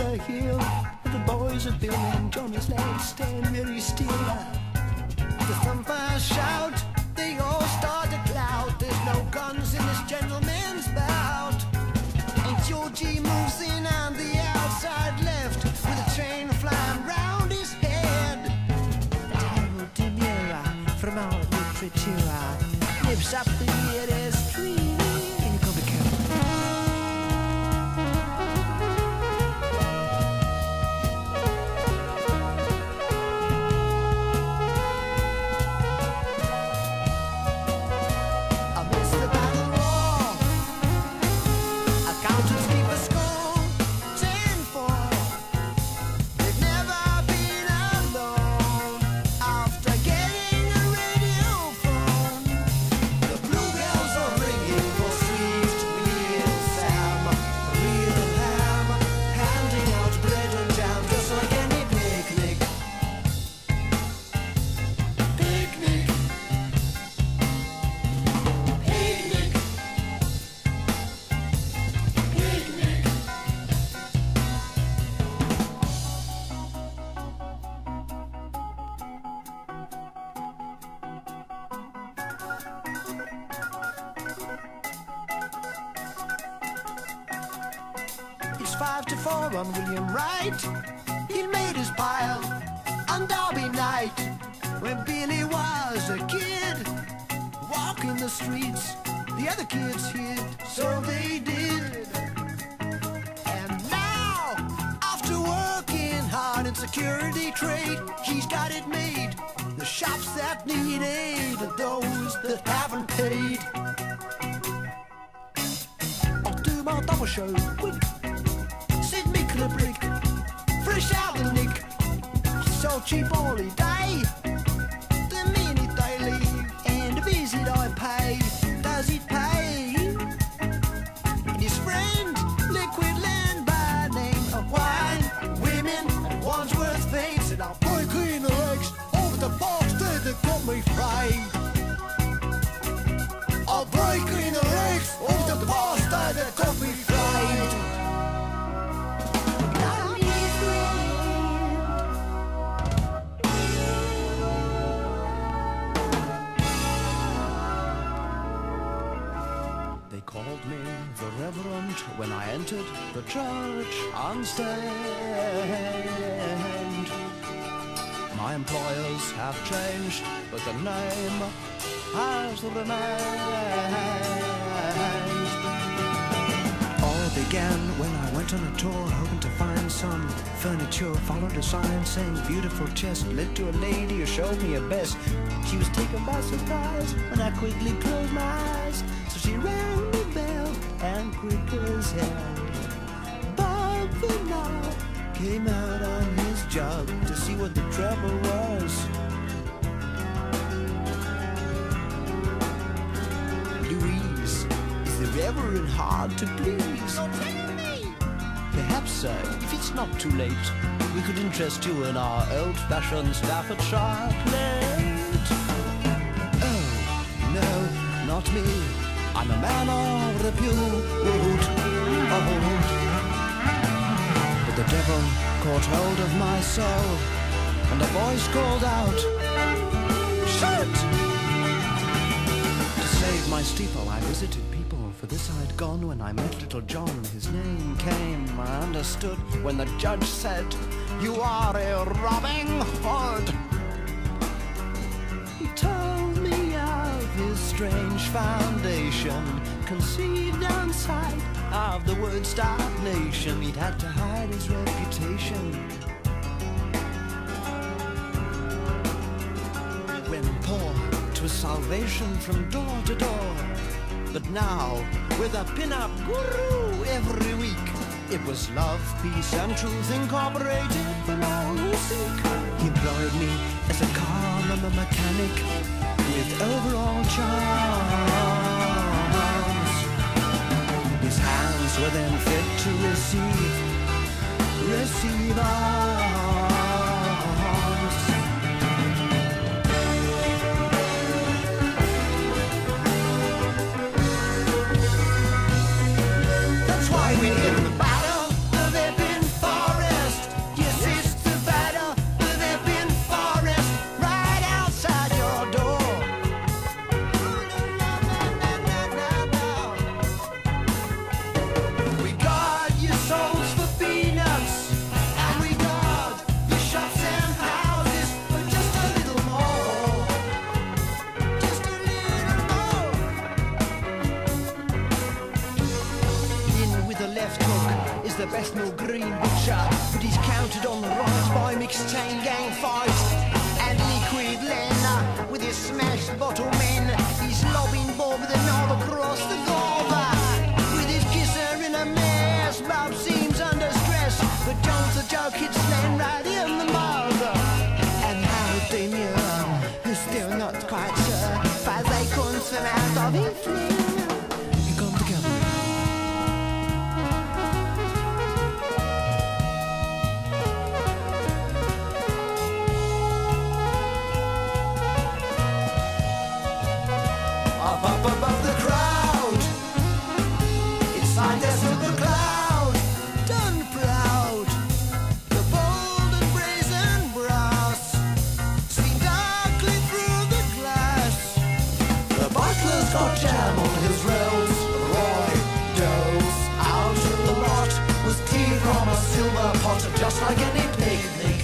the hill. The boys are Bill and Johnny's legs stand very still. The thumpers shout, they all start to clout. There's no guns in this gentleman's bout. And Georgie moves in on the outside left, with a chain flying round his head. A terrible demure from our literature lives up the nearest tree. You go be careful. It's 5-4 on William Wright. He made his pile on Derby night, when Billy was a kid, walking the streets. The other kids hid, so they did. And now, after working hard in security trade, he's got it made. The shops that need aid are those that haven't paid. I'll do my double show quick. Sid Micklebrick, fresh out the nick. So cheap all day. The minute they leave and the visit I pay, does it pay? And his friend, liquid land by name of wine, women and Wandsworth fame, said I'll break in the legs over the bastard that got me framed. I'll break in the legs over the bastard that got me framed. They called me the Reverend when I entered the church unstained. My employers have changed, but the name has remained. All began when I went on a tour, hoping to find some furniture. Followed a sign saying beautiful chest, led to a lady who showed me her best. She was taken by surprise when I quickly closed my eyes, so she rang the bell and quick as hell Bob Vinall came out on his job to see what the trouble was. Louise, is the Reverend hard to please? Perhaps, sir, if it's not too late, we could interest you in our old-fashioned Staffordshire plate. Oh, no, not me. I'm a man of repute. But the devil caught hold of my soul, and a voice called out, "Shut!" To save my steeple, I visited people, for this I'd gone when I met little John. His name came, I understood, when the judge said, "You are a Robin Hood." He told me of his strange foundation, conceived on sight of the Woodstock nation. He'd had to hide his reputation. When poor, 'twas salvation from door to door. But now, with a pin-up guru every week, it was love, peace and truth incorporated for all who seek. He employed me as a car mechanic with overall charms. His hands were then fit to receive arms. That's why we're in the battle of Epping Forest. mounted on the right by mixed chain gang fight. And Liquid Len, with his smashed bottle men, he's lobbing Bob with a knob across the gulver. With his kisser in a mess, Bob seems under stress, but John's the joke hits Len right in the mouth. And Howard Damien, who's still not quite sure, fires acorns from out of his flame. You come together. Up above the crowd, inside their silver cloud, done proud, the bold and brazen brass seen darkly through the glass. The butler's got jam on his rails, Roy does out of the lot was tea from a silver pot, just like any picnic.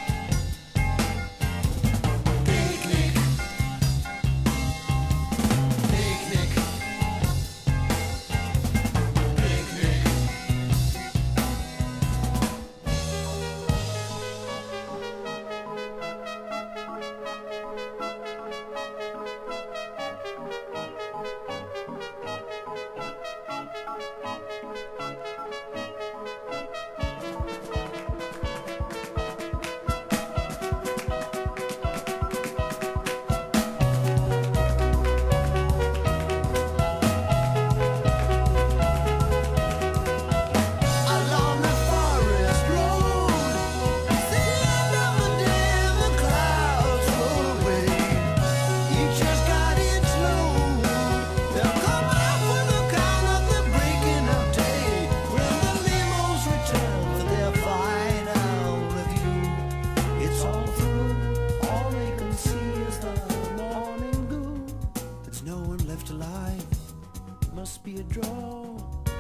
Alive, must be a draw.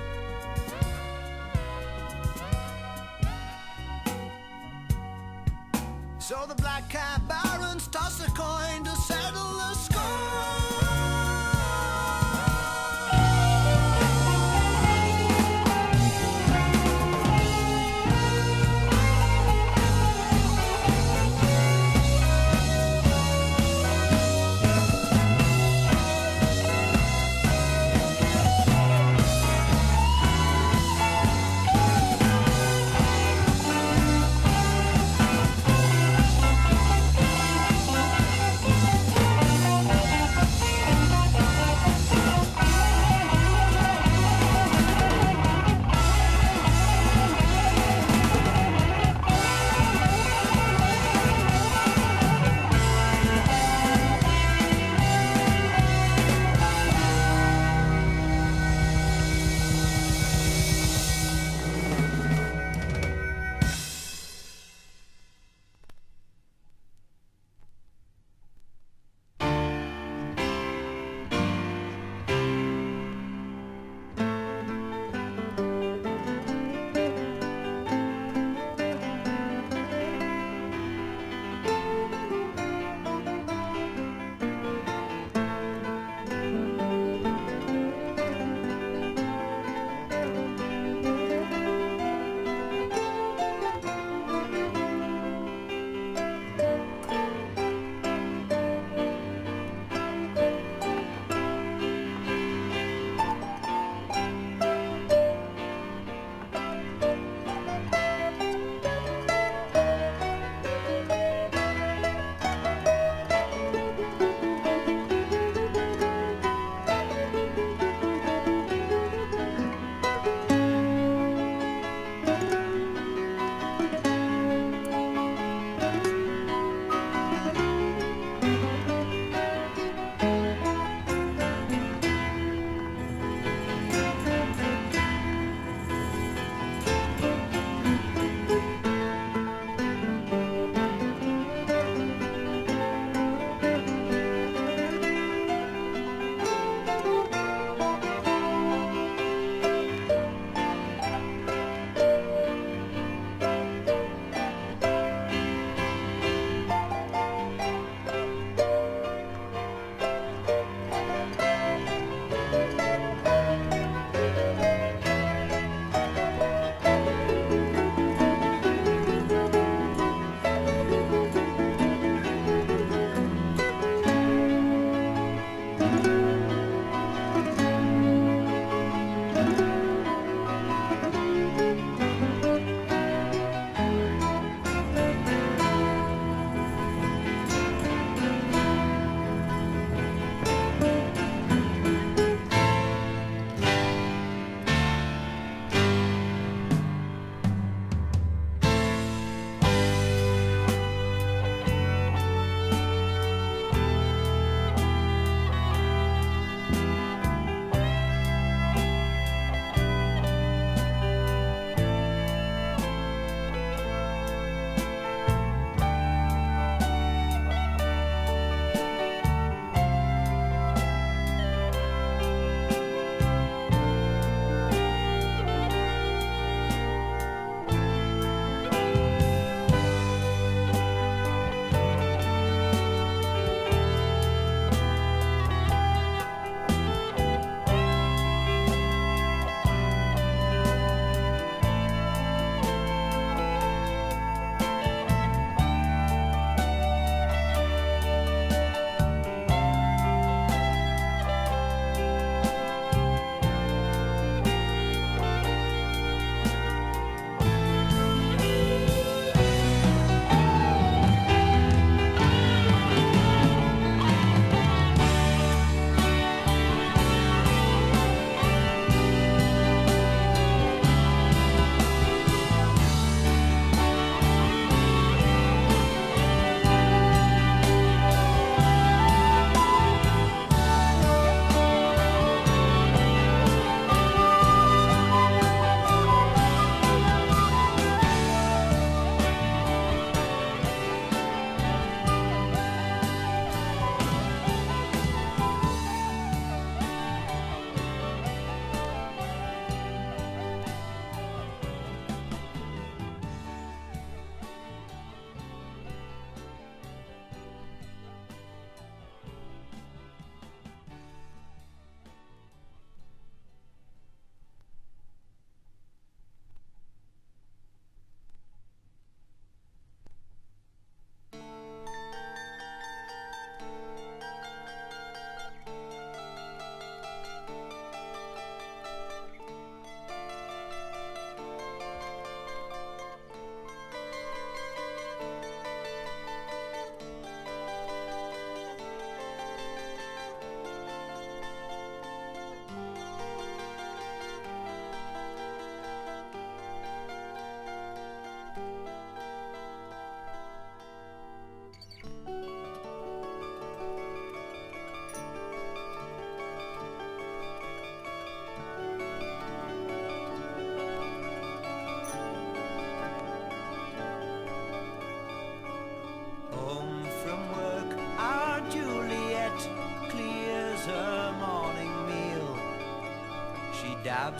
So the black cat barons toss a coin to settle the score.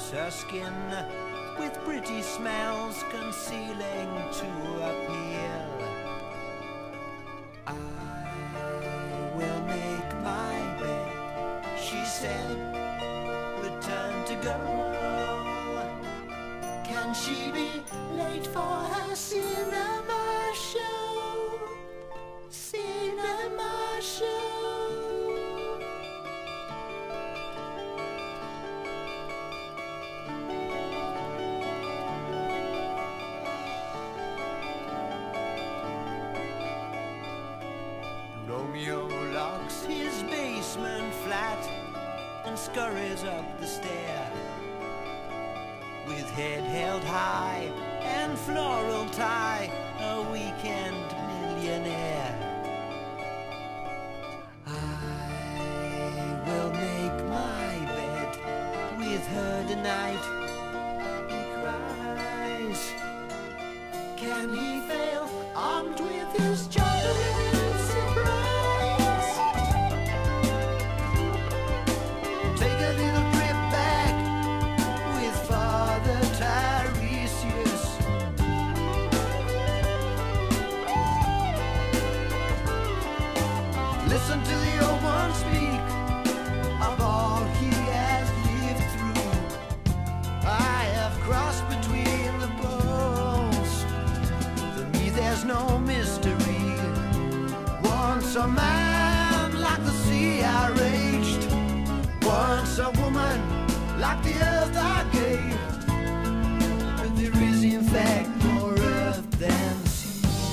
robes her skin with pretty smells concealing to appeal. I will make my bed, she said, return to go. Can she be late for her cinema show? Cinema show. Romeo locks his basement flat and scurries up the stair with head held high and floral tie, a weekend millionaire. I will make my bed with her tonight, he cries. Can he fail, armed with his chocolate surprise? Take a little trip back with Father Tiresias. Listen to the old one speak of all he has lived through. I have crossed between the poles. For me there's no mystery. Once a man like the sea I raged, once a woman like the earth I gave. But there is in fact more earth than sea.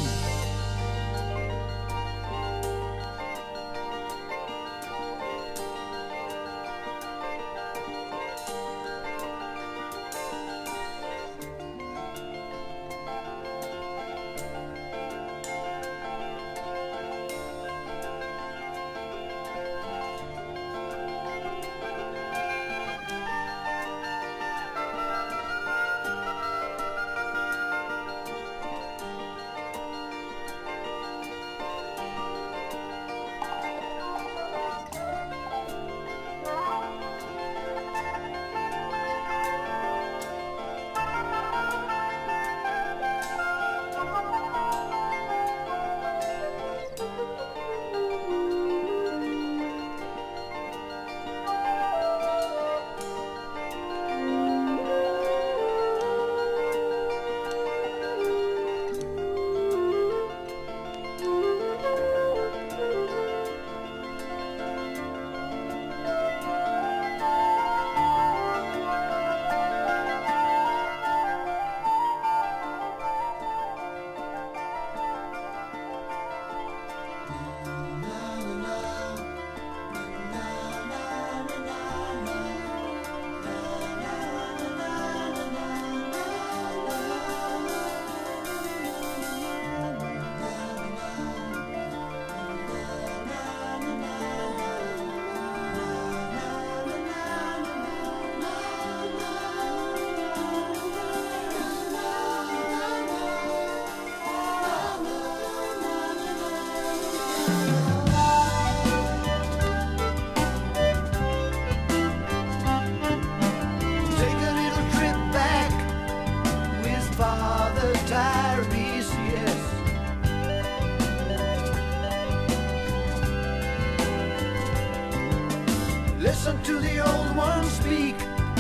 Listen to the old one speak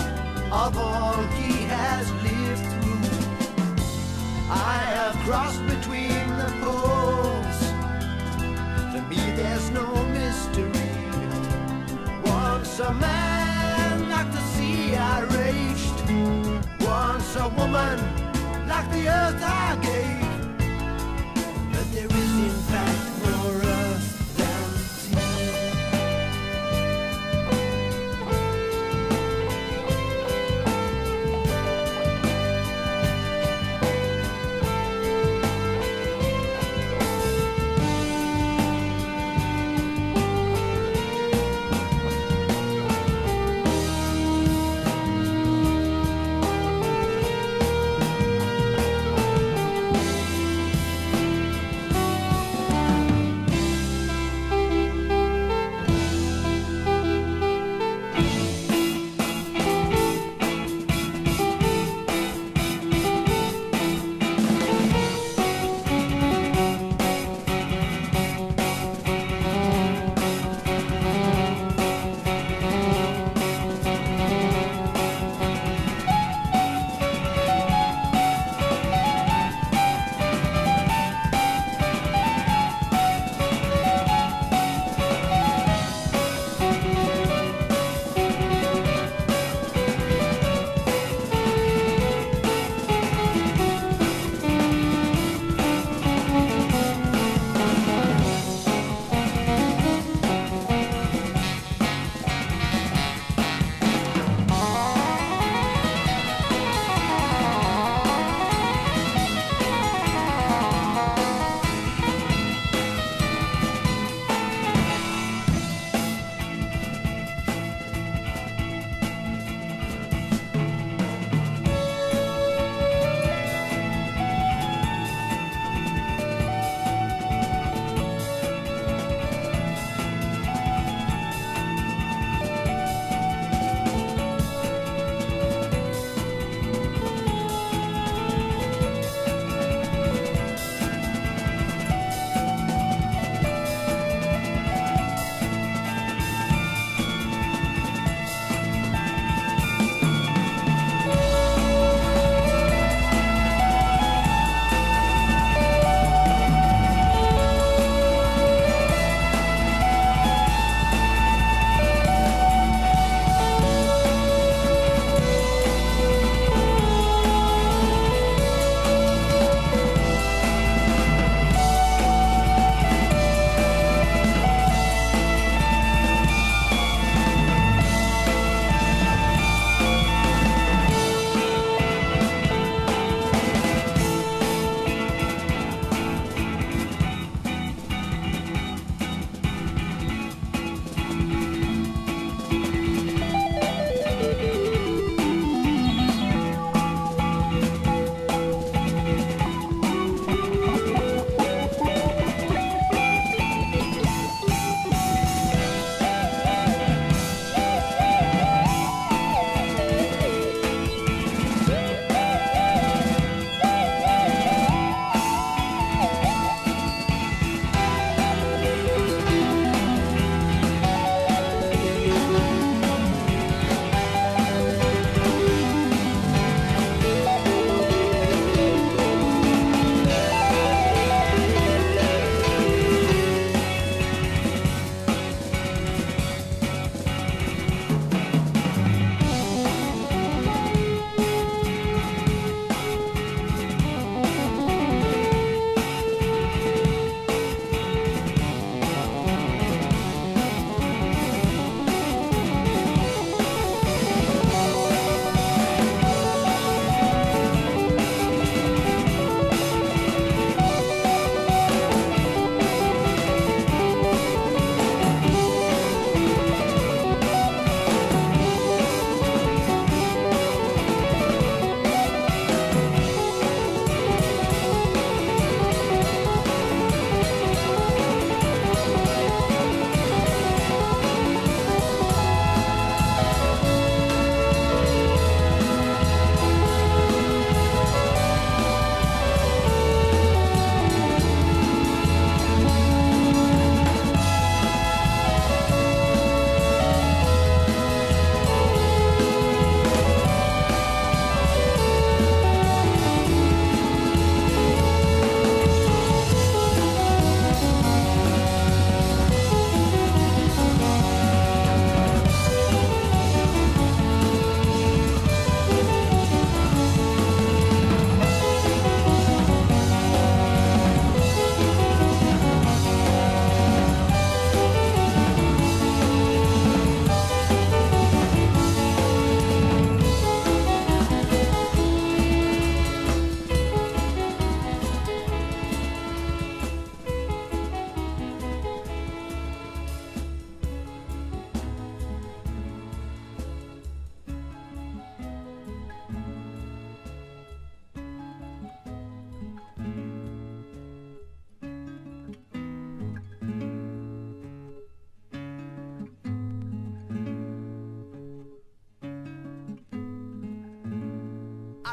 of all he has lived through. I have crossed between the poles. To me there's no mystery. Once a man like the sea I raged, once a woman like the earth I gave. But there is in fact more earth than sea.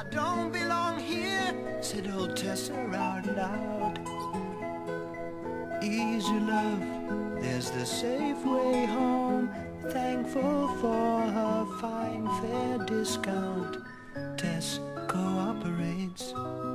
don't belong here, said old Tessa out loud. Easy love, there's the safe way home. Thankful for her fine fare discount, Tess cooperates.